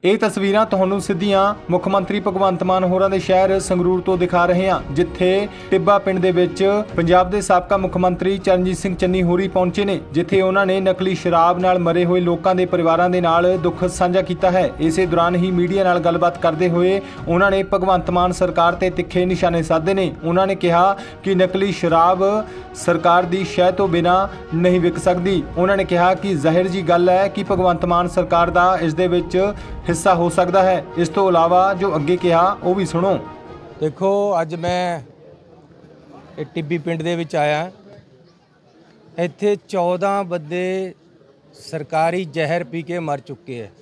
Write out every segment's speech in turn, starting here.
ਇਹ ਤਸਵੀਰਾਂ ਤੁਹਾਨੂੰ ਸਿੱਧੀਆਂ ਮੁੱਖ ਮੰਤਰੀ ਭਗਵੰਤ ਮਾਨ ਹੋਰਾਂ ਦੇ ਸ਼ਹਿਰ ਸੰਗਰੂਰ ਤੋਂ ਦਿਖਾ ਰਹੇ ਹਾਂ, ਜਿੱਥੇ ਟਿੱਬਾ ਪਿੰਡ ਦੇ ਵਿੱਚ ਪੰਜਾਬ ਦੇ ਸਾਬਕਾ ਮੁੱਖ ਮੰਤਰੀ ਚਰਨਜੀਤ ਸਿੰਘ ਚੰਨੀ ਹੋਰੀ ਪਹੁੰਚੇ ਨੇ, ਜਿੱਥੇ ਉਹਨਾਂ ਨੇ ਨਕਲੀ ਸ਼ਰਾਬ ਨਾਲ ਮਰੇ ਹੋਏ ਲੋਕਾਂ ਦੇ ਪਰਿਵਾਰਾਂ ਦੇ ਨਾਲ ਦੁੱਖ ਸਾਂਝਾ ਕੀਤਾ ਹੈ। ਇਸੇ ਦੌਰਾਨ ਹੀ ਮੀਡੀਆ ਨਾਲ ਗੱਲਬਾਤ ਕਰਦੇ ਹੋਏ ਉਹਨਾਂ ਨੇ ਭਗਵੰਤ ਮਾਨ ਸਰਕਾਰ ਤੇ ਤਿੱਖੇ ਨਿਸ਼ਾਨੇ ਸਾਧੇ ਨੇ। ਉਹਨਾਂ ਨੇ ਕਿਹਾ ਕਿ ਨਕਲੀ ਸ਼ਰਾਬ ਸਰਕਾਰ ਦੀ ਸ਼ਹਿ ਤੋਂ ਬਿਨਾਂ ਨਹੀਂ ਵਿਕ ਸਕਦੀ। ਉਹਨਾਂ ਨੇ ਕਿਹਾ ਕਿ ਜ਼ਾਹਿਰ ਜੀ ਗੱਲ ਹੈ ਕਿ ਭਗਵੰਤ ਮਾਨ ਸਰਕਾਰ ਦਾ ਇਸ ਦੇ ਵਿੱਚ हिस्सा हो सकता है। इस तो इलावा जो अगे कहा वो भी सुनो। देखो अज मैं टिब्बी पिंड दे विच आया, इत्थे 14 बंदे सरकारी जहर पी के मर चुके हैं।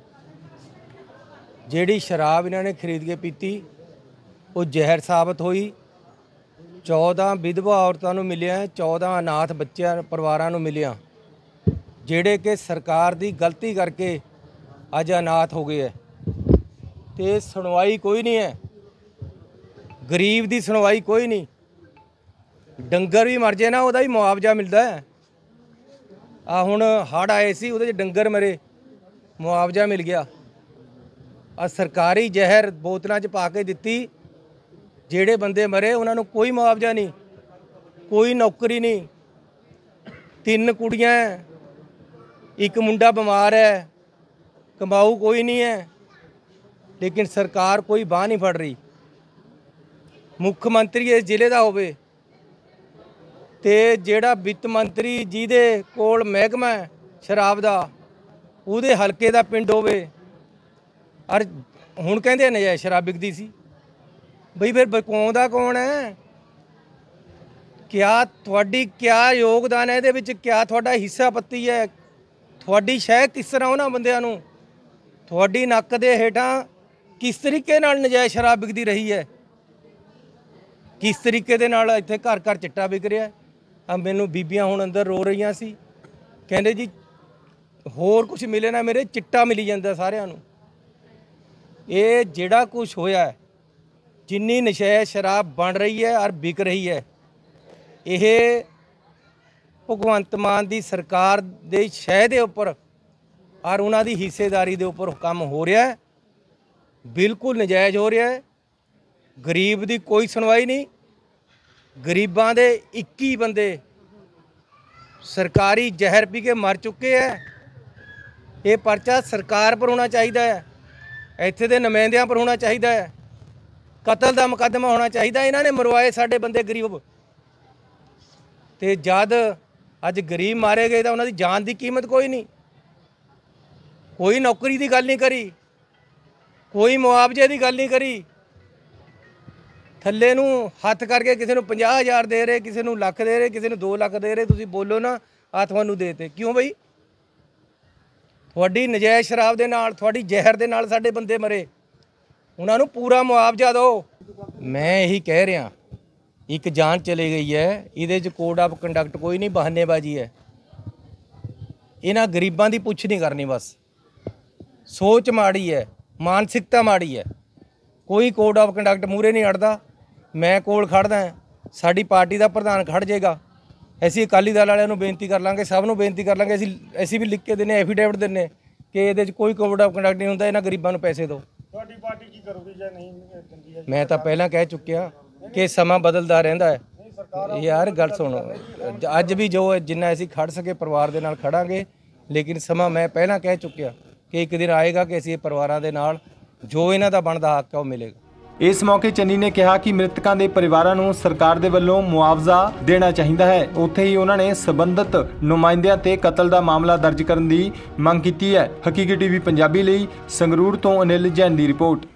जिहड़ी शराब इन्होंने खरीद के पीती वो जहर साबित हुई। 14 विधवा औरतों नूं मिलिया, 14 अनाथ बच्चे परिवारां नूं मिलिया, जिहड़े कि सरकार दी गलती करके अज अनाथ हो गए है। तो सुनवाई कोई नहीं है, गरीब की सुनवाई कोई नहीं। डंगर भी मर जाए ना वह भी मुआवजा मिलता है। आ हुण हड़ आए सी उहदे च डंगर मरे, मुआवजा मिल गया। आ सरकारी जहर बोतलों च पा के दिती, जिहड़े बंदे मरे उन्होंने कोई मुआवजा नहीं, कोई नौकरी नहीं। 3 कुड़ियां, एक मुंडा बीमार है, कमाऊ कोई नहीं है, लेकिन सरकार कोई बाह नहीं फड़ रही। मुख्य मंत्री इस जिले का होवे ते जेड़ा वित्त मंत्री जिहदे कोल महकमा है शराब का, उहदे हलके का पिंड होवे, और हुण कहंदे नजायज़ शराब बिकदी सी। बई फिर बकाउंदा कौन है? क्या तुहाडी क्या योगदान है इहदे विच? क्या तुहाडा हिस्सा पत्ती है? तुहाडी शह किस तरह उन्हां बंदिआं नूं, तुहाडी नक्क दे हेठां किस तरीके नाल नजायज़ शराब बिकदी रही है? किस तरीके दे नाल इत्थे घर घर चिट्टा बिक रहा है? आ मैनूं बीबियां हुण अंदर रो रहीआं सी, कहंदे जी होर कुछ मिले ना मेरे, चिट्टा मिली जांदा सारिआं नूं। ये जिहड़ा कुछ होया है, जिन्नी नजायज़ शराब बन रही है और बिक रही है, यह भगवंत मान दी सरकार दे शह दे उपर और उन्होंने हिस्सेदारी के उपर काम हो रहा है, बिल्कुल नजायज़ हो रहा है। गरीब की कोई सुनवाई नहीं। गरीबां दे 21 बंदे सरकारी जहर पी के मर चुके हैं। ये परचा सरकार पर होना चाहिए है, इत्थे दे नुमाइंदियां पर होना चाहिए है। कतल का मुकदमा होना चाहिए। इन्होंने मरवाए साडे बंदे गरीब, तो जद अज गरीब मारे गए तो उन्होंने जान की कीमत कोई नहीं। कोई नौकरी की गल नहीं करी, कोई मुआवजे की गल नहीं करी। थल्ले नूं हथ करके किसी नूं 50,000 दे रहे, किसी नूं लख दे रहे, किसी नूं 2 लाख दे रहे। तुसीं बोलो ना आ तुहानूं देते क्यों बई? तुहाडी नजायज़ शराब दे नाल, तुहाडी जहर दे नाल साडे बंदे मरे, उन्हां नूं पूरा मुआवजा दो। मैं यही कह रहा, एक जान चली गई है, इहदे च कोड ऑफ कंडक्ट कोई नहीं, बहानेबाजी है। इन्हां गरीबां दी पुछ नहीं करनी, बस सोच माड़ी है, मानसिकता माड़ी है। कोई कोड ऑफ कंडक्ट मूहरे नहीं अड़ता। मैं कोल खड़दा, साडी पार्टी का प्रधान खड़ जाएगा, असीं अकाली दल वालिआं नूं बेनती कर लांगे, सब नूं बेनती कर लांगे। असीं भी लिख के दिंदे, एफीडेविट दिंदे कि इहदे च कोई कोड ऑफ कंडक्ट नहीं हुंदा, इन्हां गरीबां नूं पैसे दो। तुहाडी पार्टी की करूगी जां नहीं दिंदी है? मैं तो पहलां कह चुकिया कि समा बदलदा रहिंदा है। यार गल सुनो, अज भी जो जिन्ना असीं खड़ सके परिवार दे नाल खड़ांगे, लेकिन समा मैं पहलां कह चुकिया कि एक दिन आएगा कि असीं परिवारां दे नाल जो इन्हां दा बनदा हक है वो मिलेगा। इस मौके चन्नी ने कहा कि मृतकों के परिवारों को सरकार के वलों मुआवजा देना चाहिए है। उत्थे ही उन्होंने संबंधित नुमाइंदियां ते कतल का मामला दर्ज करने की मांग की है। हकीकी टीवी पंजाबी लई संगरूर तो अनिल जैन की रिपोर्ट।